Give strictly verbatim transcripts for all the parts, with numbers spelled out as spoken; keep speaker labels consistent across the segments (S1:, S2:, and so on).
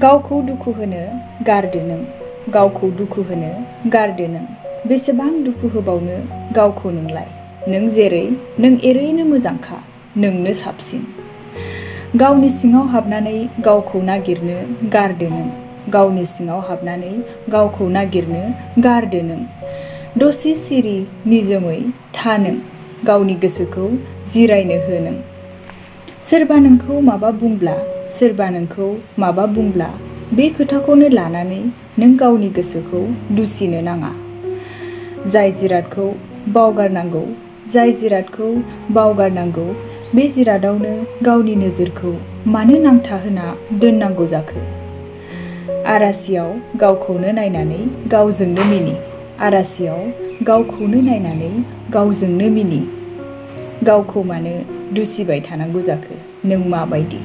S1: गावखौ दुखु होनो गारदो नों गावखौ दुखु होनो गारदो नों बेसेबां दुखु होबावनो गावखौ नोंलाय नों जेरै नों एरैनो मोजांखा नोंनो साबसिन गावनि सिङाव हाबनानै गावखौ नागिरनो गारदो नों गावनि सिङाव हाबनानै गावखौ नागिरनो गारदो नों दसे सिरि निजोमै था नों गावनि गोसोखौ जिरायनो हो नों सोरबा नोंखौ माबा बुंब्ला सोरबा नोंखौ माबा बुंब्ला बे खोथाखौनो लानानै नों गावनि गोसोखौ दुसिनो नाङा जाय जिरादखौ बावगारनांगौ जाय जिरादखौ बावगारनांगौ बे जिरादावनो गावनि नोजोरखौ मानो नांथाहोना दोननांगौ जाखो आरासियाव गावखौनो नायनानै गावजोंनो मिनि आरासियाव गावखौनो नायनानै गावजोंनो मिनि गावखौ मानो दुसिबाय थानांगौ जाखो नों माबायदि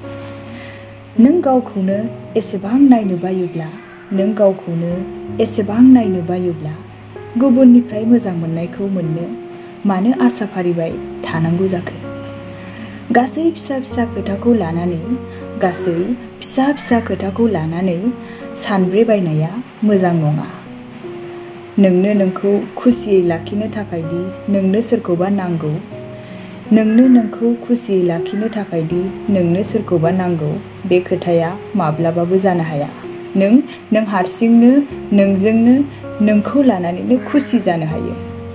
S1: नों गावखौनो एसेबां नायनो बायोब्ला नों गावखौनो एसेबां नायनो बायोब्ला गुबुननिफ्राय मोजां मोननायखौ मोननो मानो आसा फारिबाय थानांगौ जाखो गासै फिसा फिसा खोथाखौ लानानै गासै फिसा फिसा खोथाखौ लानानै सानब्रेबायनाया मोजां नङा नोंनो नोंखौ खुसियै लाखिनो थाखायदि नोंनो सोरखौबा नांगौ नोंनो नोंखौ खुसियै लाखिनो थाखायदि नोंनो सोरखौबा नांगौ बे खोथाया माब्लाबाबो जानो हाया नों नों हारसिंनो नोंजोंनो नोंखौ लानानैनो खुसि जानो हायो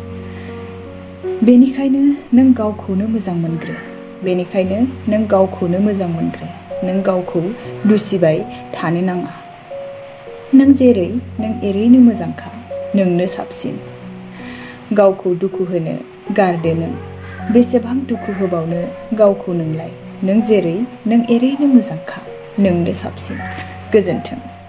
S1: बेनिखायनो नों गावखौनो मोजां मोनग्रो बेनिखायनो नों गावखौनो मोजां मोनग्रो नों गावखौ दुसिबाय थानो नाङा नों जेरै नों एरैनो मोजांखा नोंनो साबसिन गावखौ दुखु होनो गारदो नों बेसेबां दुखु होबावनो गावखौ नोंलाय नों जेरै नों एरैनो मोजांखा नोंनो साबसिन गोजोन्थों।